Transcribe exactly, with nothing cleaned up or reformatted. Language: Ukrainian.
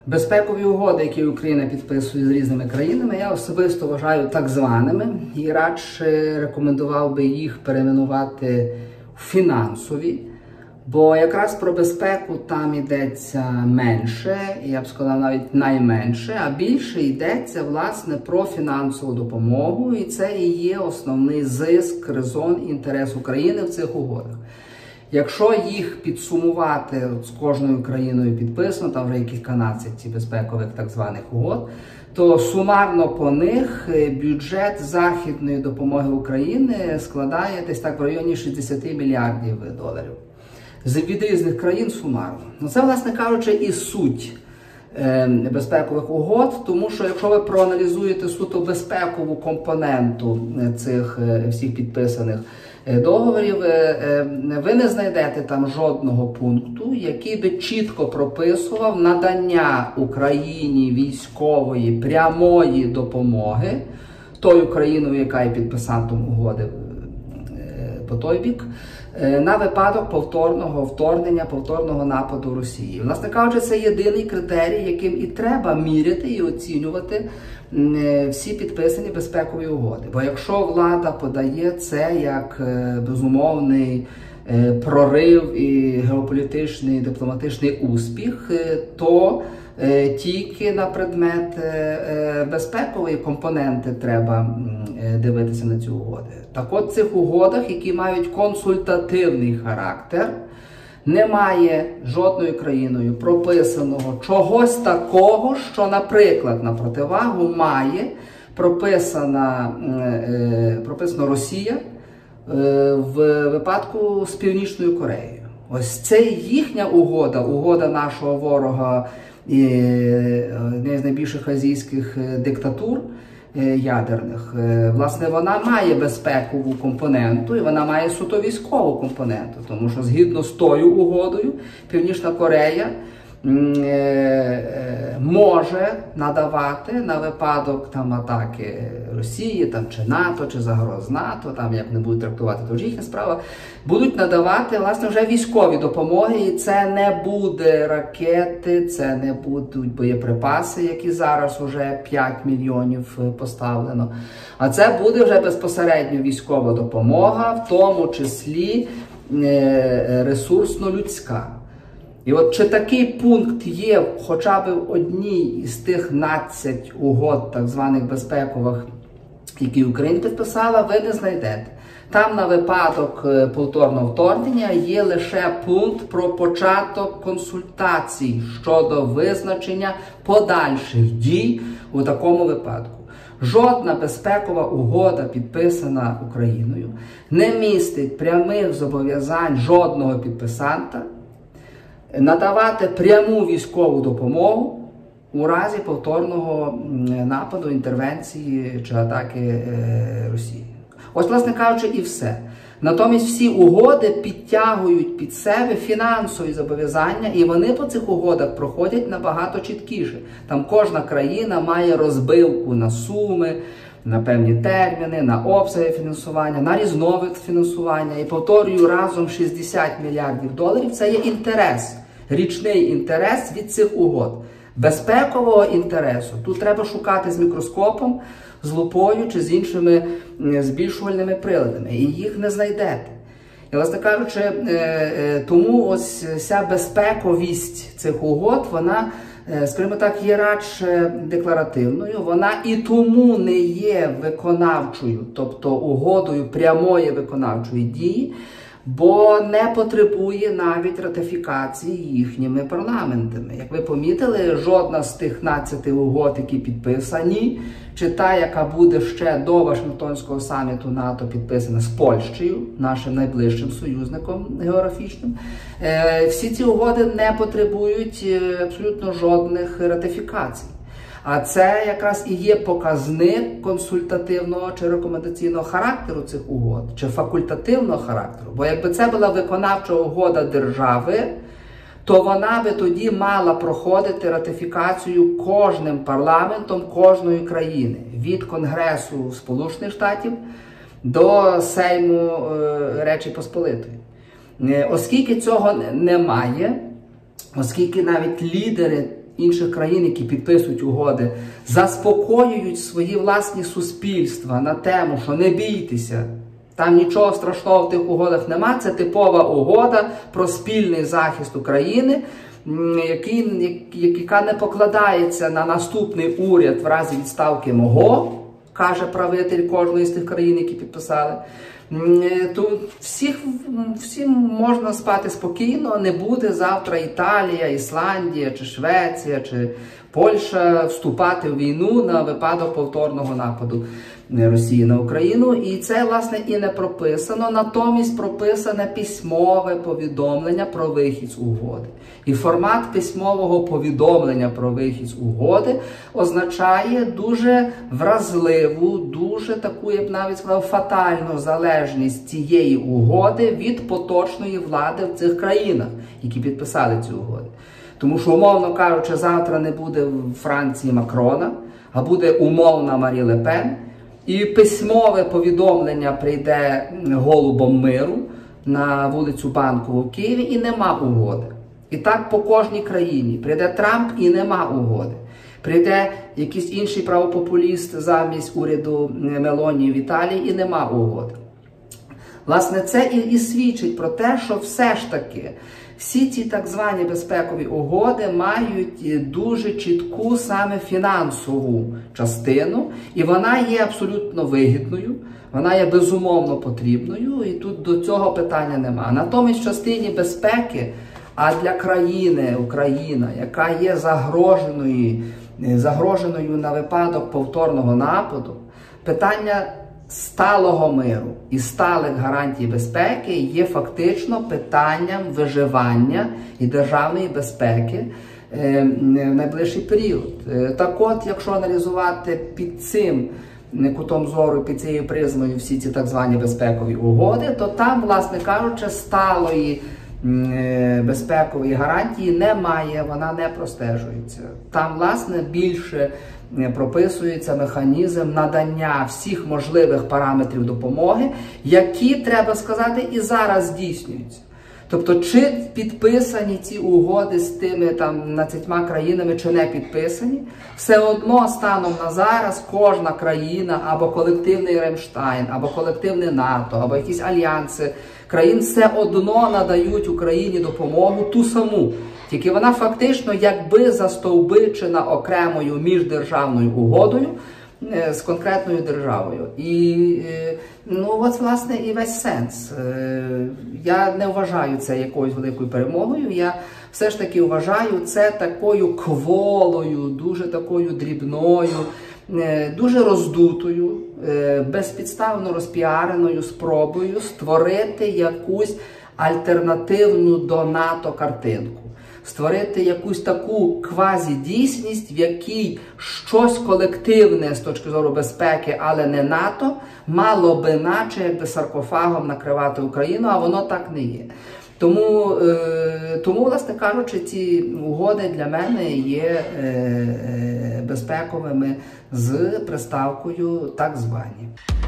Безпекові угоди, які Україна підписує з різними країнами, я особисто вважаю так званими і радше рекомендував би їх перейменувати в фінансові, бо якраз про безпеку там йдеться менше, я б сказав навіть найменше, а більше йдеться, власне, про фінансову допомогу, і це і є основний зиск, резон, інтерес України в цих угодах. Якщо їх підсумувати, з кожною країною підписано, там вже є кільканадцять безпекових так званих угод, то сумарно по них бюджет західної допомоги України складає десь так в районі шістдесят мільярдів доларів. Від різних країн сумарно. Ну, це, власне кажучи, і суть е, безпекових угод, тому що якщо ви проаналізуєте суто безпекову компоненту цих е, всіх підписаних е, договорів, е, ви не знайдете там жодного пункту, який би чітко прописував надання Україні військової прямої допомоги тою країною, яка є підписантом угоди е, по той бік, на випадок повторного вторгнення, повторного нападу Росії. Власне кажучи, це єдиний критерій, яким і треба міряти і оцінювати всі підписані безпекові угоди. Бо якщо влада подає це як безумовний прорив і геополітичний, дипломатичний успіх, то тільки на предмет безпекової компоненти треба дивитися на ці угоди. Так от, в цих угодах, які мають консультативний характер, немає жодною країною прописаного чогось такого, що, наприклад, на противагу має прописана, прописана Росія в випадку з Північною Кореєю. Ось це їхня угода, угода нашого ворога і однієї з найбільших азійських диктатур ядерних. Власне, вона має безпекову компоненту і вона має суто військову компоненту, тому що згідно з тою угодою Північна Корея може надавати на випадок там атаки Росії, там чи НАТО, чи загроз НАТО, там як не будуть трактувати, то ж їхня справа, будуть надавати, власне, вже військові допомоги, і це не буде ракети, це не будуть боєприпаси, які зараз уже п'ять мільйонів поставлено, а це буде вже безпосередньо військова допомога, в тому числі ресурсно-людська. І от чи такий пункт є хоча б в одній із тих надцяти угод, так званих безпекових, які Україна підписала, ви не знайдете. Там на випадок повторного вторгнення є лише пункт про початок консультацій щодо визначення подальших дій у такому випадку. Жодна безпекова угода, підписана Україною, не містить прямих зобов'язань жодного підписанта надавати пряму військову допомогу у разі повторного нападу, інтервенції чи атаки Росії. Ось, власне кажучи, і все. Натомість всі угоди підтягують під себе фінансові зобов'язання, і вони по цих угодах проходять набагато чіткіше. Там кожна країна має розбивку на суми, на певні терміни, на обсяги фінансування, на різновид фінансування. І, повторюю, разом шістдесят мільярдів доларів – це є інтерес, річний інтерес від цих угод. Безпекового інтересу тут треба шукати з мікроскопом, з лупою чи з іншими збільшувальними приладами. І їх не знайдете. І, власне кажучи, тому ось ця безпековість цих угод, вона, скажімо так, є радше декларативною, вона і тому не є виконавчою, тобто угодою прямої виконавчої дії, бо не потребує навіть ратифікації їхніми парламентами. Як ви помітили, жодна з тих надцяти угод, які підписані, чи та, яка буде ще до Вашингтонського саміту НАТО підписана з Польщею, нашим найближчим союзником географічним, всі ці угоди не потребують абсолютно жодних ратифікацій. А це якраз і є показник консультативного чи рекомендаційного характеру цих угод, чи факультативного характеру. Бо якби це була виконавча угода держави, то вона би тоді мала проходити ратифікацію кожним парламентом кожної країни. Від Конгресу Сполучених Штатів до Сейму Речі Посполитої. Оскільки цього немає, оскільки навіть лідери інших країн, які підписують угоди, заспокоюють свої власні суспільства на тему, що не бійтеся, там нічого страшного в тих угодах нема, це типова угода про спільний захист України, який, яка не покладається на наступний уряд в разі відставки мого, каже правитель кожної з тих країн, які підписали, то всіх, всім можна спати спокійно, не буде завтра Італія, Ісландія, чи Швеція, чи Польща вступати в війну на випадок повторного нападу Росії на Україну. І це, власне, і не прописано, натомість прописане письмове повідомлення про вихід з угоди. І формат письмового повідомлення про вихід з угоди означає дуже вразливу, дуже таку, я б навіть сказав, фатальну залежність цієї угоди від поточної влади в цих країнах, які підписали ці угоди. Тому що, умовно кажучи, завтра не буде в Франції Макрона, а буде умовна Марі Ле Пен, і письмове повідомлення прийде голубом миру на вулицю Банкову в Києві, і нема угоди. І так по кожній країні. Прийде Трамп, і нема угоди. Прийде якийсь інший правопопуліст замість уряду Мелонії в Італії, і нема угоди. Власне, це і, і свідчить про те, що все ж таки всі ці так звані безпекові угоди мають дуже чітку саме фінансову частину, і вона є абсолютно вигідною, вона є безумовно потрібною, і тут до цього питання нема. Натомість в частині безпеки, а для країни, Україна, яка є загроженою, загроженою на випадок повторного нападу, питання сталого миру і сталих гарантій безпеки є фактично питанням виживання і державної безпеки в найближчий період. Так от, якщо аналізувати під цим кутом зору, під цією призмою всі ці так звані безпекові угоди, то там, власне кажучи, сталої безпекової гарантії немає, вона не простежується. Там, власне, більше прописується механізм надання всіх можливих параметрів допомоги, які, треба сказати, і зараз здійснюються. Тобто, чи підписані ці угоди з тими там дванадцятьма країнами, чи не підписані, все одно станом на зараз кожна країна, або колективний Рамштайн, або колективне НАТО, або якісь альянси країн все одно надають Україні допомогу ту саму. Тільки вона фактично якби застовбичена окремою міждержавною угодою з конкретною державою. І, ну, от, власне, і весь сенс. Я не вважаю це якоюсь великою перемогою, я все ж таки вважаю це такою кволою, дуже такою дрібною, дуже роздутою, безпідставно розпіареною спробою створити якусь альтернативну до НАТО картинку. Створити якусь таку квазідійсність, в якій щось колективне з точки зору безпеки, але не НАТО, мало би наче якби саркофагом накривати Україну, а воно так не є. Тому, е, тому, власне кажучи, ці угоди для мене є е, е, безпековими з приставкою «так звані».